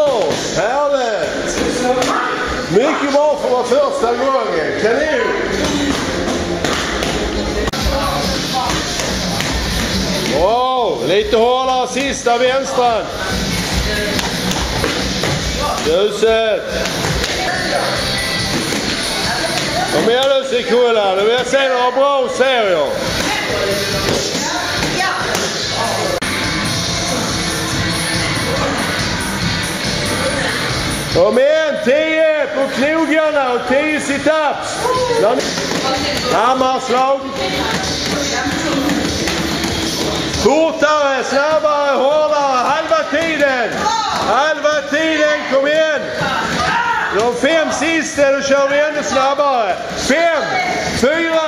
Härligt! Mycket bra för att vara första gången. Kanon! Wow, lite hårdare sista vänstran. Ljuset. Kom igen nu Sekulla, nu vill jag se några bra serier. Kom igen, 10 på knogarna och 10 sit-ups. Hammarslag. Fortare, snabbare, hårdare, halva tiden. Halva tiden, kom igen. De 5 sista, då kör vi ännu snabbare. 5, 4,